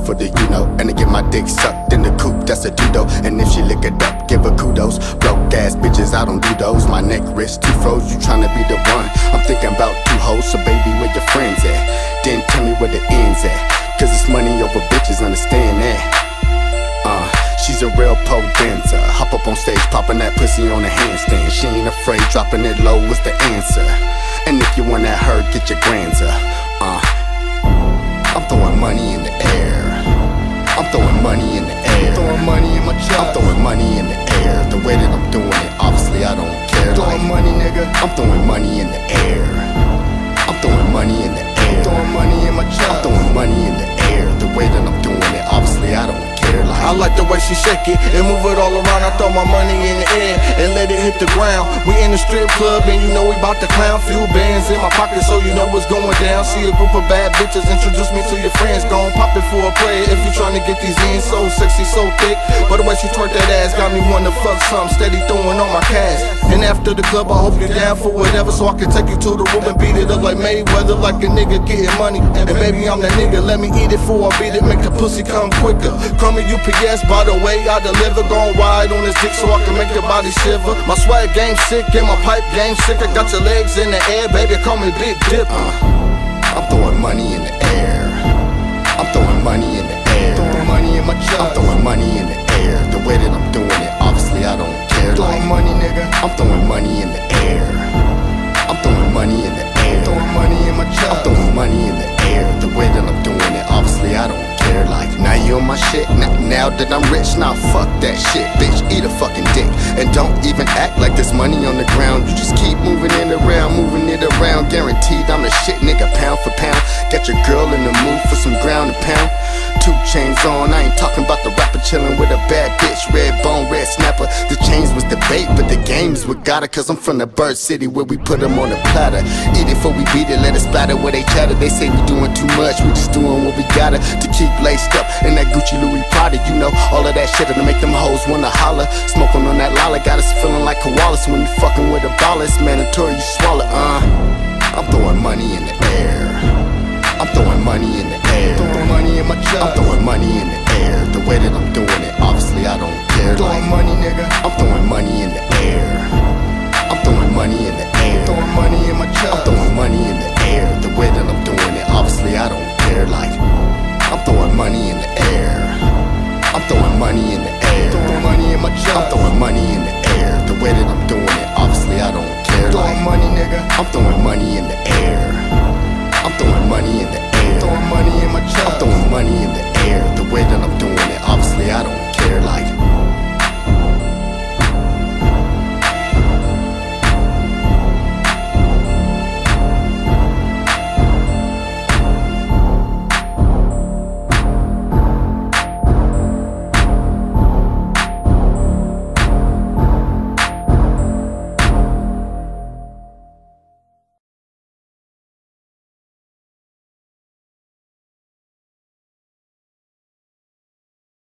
for the and to get my dick sucked in the coop, that's a do-do. And if she lick it up, give her kudos. Broke ass bitches, I don't do those. My neck, wrist, too froze, you tryna be the one. I'm thinking about 2 hoes, so baby, where your friends at? Then tell me where the ends at, cause it's money over bitches, understand that. She's a real pole dancer. Hop up on stage, popping that pussy on a handstand. She ain't afraid, dropping it low was the answer. And if you want that her, get your grands up. I'm throwing money in the air. I'm throwing money in the air. Throwing money in my chest. I'm throwing money in the air. The way that I'm doing it, obviously I don't care. Throwing money, nigga. I'm throwing money in the air. I'm throwing money in the air. Throwing money in my chest. I'm throwing money in the air. The way that I'm doing it, obviously I don't care. I like the way she shake it and move it all around. I throw my money in the air and let it hit the ground. We in the strip club and you know we bout to clown. Few bands in my pocket so you know what's going down. See a group of bad bitches, introduce me to your friends. Gon' pop it for a player if you tryna get these in. So sexy, so thick, but the way she twerk that ass got me wanna fuck something. Steady throwing on my cash. And after the club I hope you're down for whatever, so I can take you to the room and beat it up like Mayweather, like a nigga getting money. And baby I'm that nigga, let me eat it before I beat it, make the pussy come quicker. Call me UPS, by the way I deliver. Gon' ride on this dick so I can make your body shiver. My swag game sick and my pipe game sick. I got your legs in the air, baby, call me Big Dipper. I'm throwing money in the air. I'm throwing money in the air. Throwing money in my chest. I'm throwing money in the air. The way that I'm doing it, obviously I don't care. Throwing money, nigga. I'm throwing money in the air. I'm throwing money in the air. Throwing money in my chest. I'm throwing money in the air. The way that I'm doing it, obviously I don't care. Like, now you on my shit, now that I'm rich, now fuck that shit, bitch, eat a fucking dick. And don't even act like there's money on the ground. You just keep moving it around, guaranteed I'm the shit, nigga, pound for pound. Got your girl in the mood for some ground and pound. 2 chains on, I ain't talking about the rapper chillin' with a bad bitch, red bone, red snapper. The chains was the bait, but the games what got it. Cause I'm from the Bird City where we put them on a platter. Eat it before we beat it, let it splatter where they chatter. They say we doing too much, we just doing what we gotta to keep laced up in that Gucci Louis Prada. You know, all of that shit that'll make them hoes wanna holler. Smoking on that lala, got us feeling like koalas. When you fucking with a baller, it's mandatory you swallow. I'm throwing money in the air. I'm throwing money in the air. Throwing money in my chest. I'm throwing money in the air. The way that I'm doing it, obviously I don't care. Throwing money, nigga. I'm throwing money in the air. I'm throwing money in the air. Throwing money in my chest. I'm throwing money in the air. The way that I'm doing it, obviously I don't care. Like, I'm throwing money in the air. I'm throwing money in the air. Throwing money in my chest. I'm throwing money in the air. The way that I'm doing it, obviously I don't care. Throwing money, nigga. I'm throwing money in the air. I'm throwing money in the air. Throwing money in my chest. I'm throwing money in the air. The way that I'm doing it, obviously I don't care. Like,